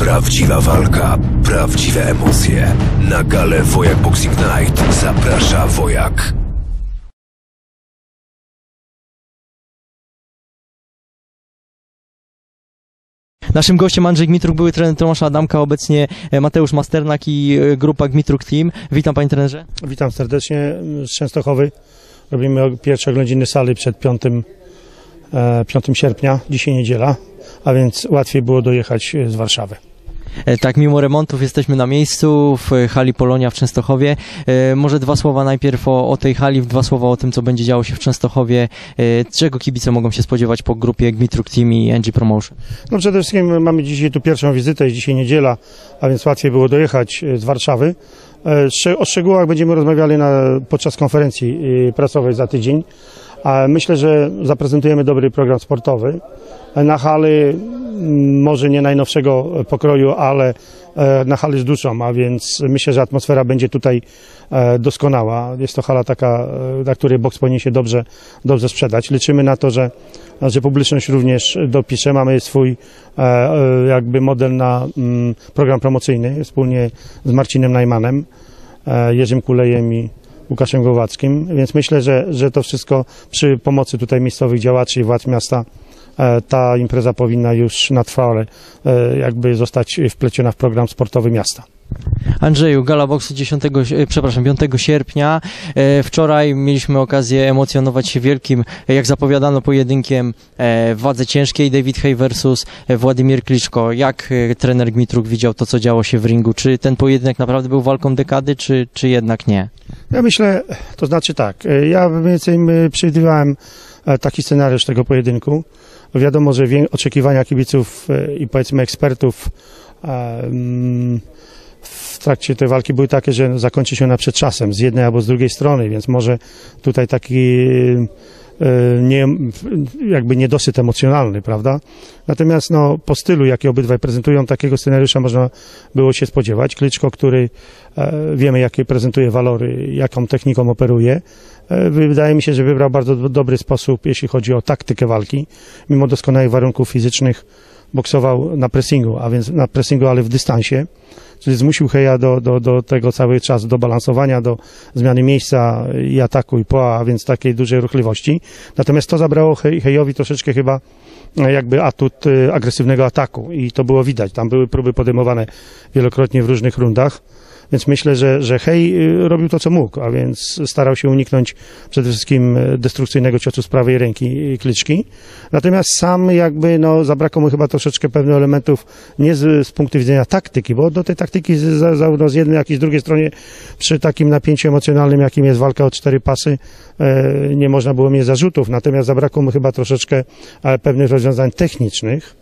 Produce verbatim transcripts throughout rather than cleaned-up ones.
Prawdziwa walka, prawdziwe emocje. Na galę Wojak Boxing Night zaprasza Wojak. Naszym gościem Andrzej Gmitruk, były trener Tomasza Adamka, obecnie Mateusz Masternak i grupa Gmitruk Team. Witam, panie trenerze. Witam serdecznie z Częstochowy. Robimy pierwsze oględziny sali przed piątym sierpnia, dzisiaj niedziela, a więc łatwiej było dojechać z Warszawy. Tak, mimo remontów jesteśmy na miejscu w hali Polonia w Częstochowie. Może dwa słowa najpierw o, o tej hali, dwa słowa o tym, co będzie działo się w Częstochowie. Czego kibice mogą się spodziewać po grupie Gmitruk Team i N G Promotion? No przede wszystkim mamy dzisiaj tu pierwszą wizytę, jest dzisiaj niedziela, a więc łatwiej było dojechać z Warszawy. O szczegółach będziemy rozmawiali na, podczas konferencji prasowej za tydzień. Myślę, że zaprezentujemy dobry program sportowy. Na hali może nie najnowszego pokroju, ale na hali z duszą, a więc myślę, że atmosfera będzie tutaj doskonała. Jest to hala taka, na której boks powinien się dobrze, dobrze sprzedać. Liczymy na to, że, że publiczność również dopisze. Mamy swój jakby model na program promocyjny wspólnie z Marcinem Najmanem, Jerzym Kulejem i Łukaszem Głowackim, więc myślę, że, że to wszystko przy pomocy tutaj miejscowych działaczy i władz miasta ta impreza powinna już na trwale jakby zostać wpleciona w program sportowy miasta. Andrzeju, gala boksu dziesiątego, przepraszam, piątego sierpnia. Wczoraj mieliśmy okazję emocjonować się wielkim, jak zapowiadano, pojedynkiem w wadze ciężkiej David Haye versus Władimir Kliczko. Jak trener Gmitruk widział to, co działo się w ringu? Czy ten pojedynek naprawdę był walką dekady, czy, czy jednak nie? Ja myślę, to znaczy tak, ja mniej więcej przewidywałem taki scenariusz tego pojedynku. Wiadomo, że oczekiwania kibiców i powiedzmy ekspertów w trakcie tej walki były takie, że zakończy się ona przed czasem z jednej albo z drugiej strony, więc może tutaj taki nie, jakby niedosyt emocjonalny, prawda? Natomiast no, po stylu, jaki obydwaj prezentują, takiego scenariusza można było się spodziewać. Kliczko, który e, wiemy, jakie prezentuje walory, jaką techniką operuje, e, wydaje mi się, że wybrał bardzo do, dobry sposób, jeśli chodzi o taktykę walki. Mimo doskonałych warunków fizycznych boksował na pressingu, a więc na pressingu, ale w dystansie, czyli zmusił Heja do, do, do tego cały czas, do balansowania, do zmiany miejsca i ataku i poa, a więc takiej dużej ruchliwości. Natomiast to zabrało Hejowi troszeczkę chyba jakby atut agresywnego ataku i to było widać. Tam były próby podejmowane wielokrotnie w różnych rundach. Więc myślę, że, że Hej robił to, co mógł, a więc starał się uniknąć przede wszystkim destrukcyjnego ciosu z prawej ręki Kliczki. Natomiast sam jakby no, zabrakło mu chyba troszeczkę pewnych elementów nie z, z punktu widzenia taktyki, bo do tej taktyki zarówno z jednej, jak i z drugiej stronie przy takim napięciu emocjonalnym, jakim jest walka o cztery pasy, e, nie można było mieć zarzutów. Natomiast zabrakło mu chyba troszeczkę e, pewnych rozwiązań technicznych.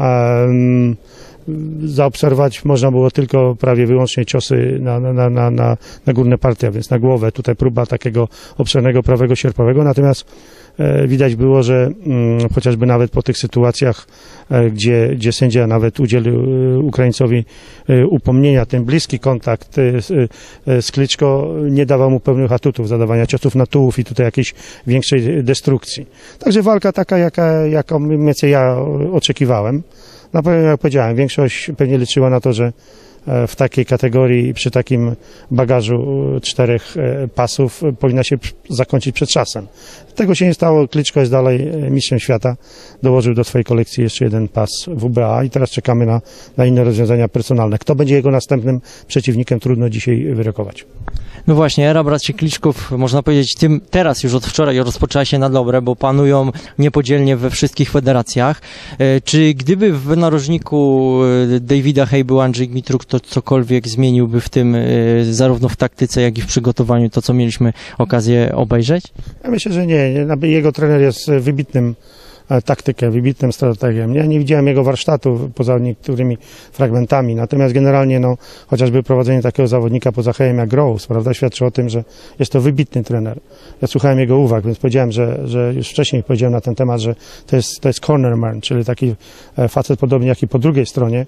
E, Zaobserwować można było tylko prawie wyłącznie ciosy na, na, na, na, na górne partie, a więc na głowę. Tutaj próba takiego obszernego prawego sierpowego. Natomiast e, widać było, że m, chociażby nawet po tych sytuacjach, e, gdzie, gdzie sędzia nawet udzielił e, Ukraińcowi e, upomnienia, ten bliski kontakt e, e, z Kliczko nie dawał mu pełnych atutów zadawania ciosów na tułów i tutaj jakiejś większej destrukcji. Także walka taka, jaka, jaką mniej więcej ja oczekiwałem. Na pewno, jak powiedziałem, większość pewnie liczyła na to, że w takiej kategorii i przy takim bagażu czterech pasów powinna się zakończyć przed czasem. Tego się nie stało. Kliczko jest dalej mistrzem świata. Dołożył do swojej kolekcji jeszcze jeden pas W B A i teraz czekamy na, na inne rozwiązania personalne. Kto będzie jego następnym przeciwnikiem, trudno dzisiaj wyrokować. No właśnie, era braci Kliczków, można powiedzieć, tym teraz już od wczoraj rozpoczęła się na dobre, bo panują niepodzielnie we wszystkich federacjach. Czy gdyby w narożniku Davida Haye był Andrzej Gmitruk, to cokolwiek zmieniłby w tym, zarówno w taktyce, jak i w przygotowaniu, to co mieliśmy okazję obejrzeć? Ja myślę, że nie. Jego trener jest wybitnym taktykę, wybitnym strategiem. Ja nie widziałem jego warsztatu poza niektórymi fragmentami, natomiast generalnie no, chociażby prowadzenie takiego zawodnika poza Hejem jak Groves, prawda, świadczy o tym, że jest to wybitny trener. Ja słuchałem jego uwag, więc powiedziałem, że, że już wcześniej powiedziałem na ten temat, że to jest, to jest cornerman, czyli taki facet podobnie jak i po drugiej stronie,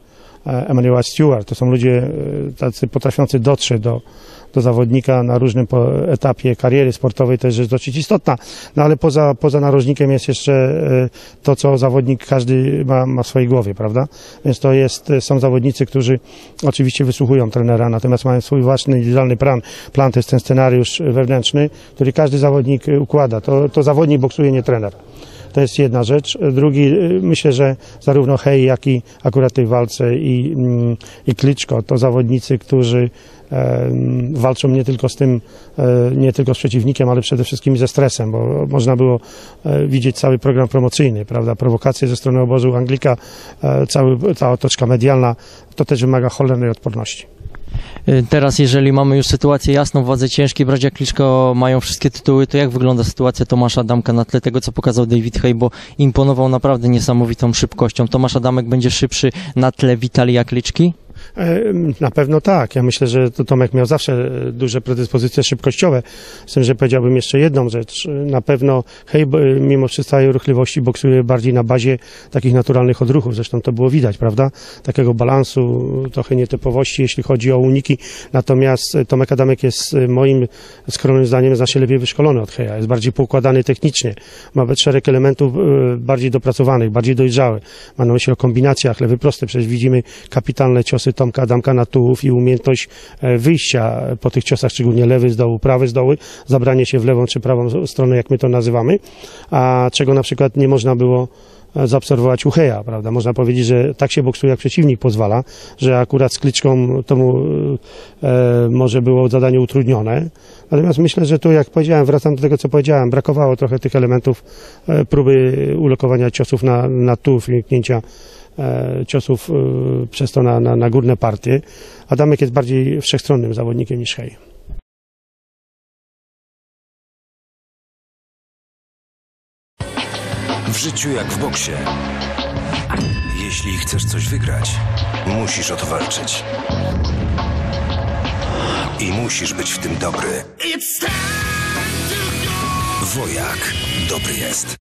Emmanuel Stewart. To są ludzie tacy potrafiący dotrzeć do, do zawodnika na różnym etapie kariery sportowej, to jest rzecz dosyć istotna. No ale poza, poza narożnikiem jest jeszcze to, co zawodnik każdy ma, ma w swojej głowie, prawda? Więc to jest, są zawodnicy, którzy oczywiście wysłuchują trenera, natomiast mają swój własny indywidualny plan. Plan to jest ten scenariusz wewnętrzny, który każdy zawodnik układa. To, to zawodnik boksuje, nie trener. To jest jedna rzecz. Drugi, myślę, że zarówno Hej, jak i akurat tej walce i, i Klitschko to zawodnicy, którzy e, walczą nie tylko z tym, e, nie tylko z przeciwnikiem, ale przede wszystkim ze stresem, bo można było e, widzieć cały program promocyjny, prawda, prowokacje ze strony obozu Anglika, e, cały, cała otoczka medialna, to też wymaga cholernej odporności. Teraz, jeżeli mamy już sytuację jasną, władze ciężkiej, bracia Klitschko mają wszystkie tytuły, to jak wygląda sytuacja Tomasza Adamka na tle tego, co pokazał David Haye, bo imponował naprawdę niesamowitą szybkością. Tomasz Adamek będzie szybszy na tle Witalija Klitschki? Na pewno tak. Ja myślę, że to Tomek miał zawsze duże predyspozycje szybkościowe. Z tym, że powiedziałbym jeszcze jedną rzecz. Na pewno Hej, mimo wszystkiej ruchliwości, boksuje bardziej na bazie takich naturalnych odruchów. Zresztą to było widać, prawda? Takiego balansu, trochę nietypowości, jeśli chodzi o uniki. Natomiast Tomek Adamek jest moim skromnym zdaniem znacznie lepiej wyszkolony od Heja. Jest bardziej poukładany technicznie. Ma szereg elementów bardziej dopracowanych, bardziej dojrzałych. Ma na myśli o kombinacjach, lewy prosty. Przecież widzimy kapitalne ciosy Tomka Adamka na tułów i umiejętność wyjścia po tych ciosach, szczególnie lewy z dołu, prawy z dołu, zabranie się w lewą czy prawą stronę, jak my to nazywamy, a czego na przykład nie można było zaobserwować u Heja, prawda? Można powiedzieć, że tak się boksuje, jak przeciwnik pozwala, że akurat z Klitschką to mu e, może było zadanie utrudnione. Natomiast myślę, że tu, jak powiedziałem, wracam do tego, co powiedziałem, brakowało trochę tych elementów e, próby ulokowania ciosów na, na tułów i uniknięcia e, ciosów e, przez to na, na, na górne partie. Adamek jest bardziej wszechstronnym zawodnikiem niż Hej. W życiu jak w boksie. Jeśli chcesz coś wygrać, musisz o to walczyć. I musisz być w tym dobry. Wojak dobry jest.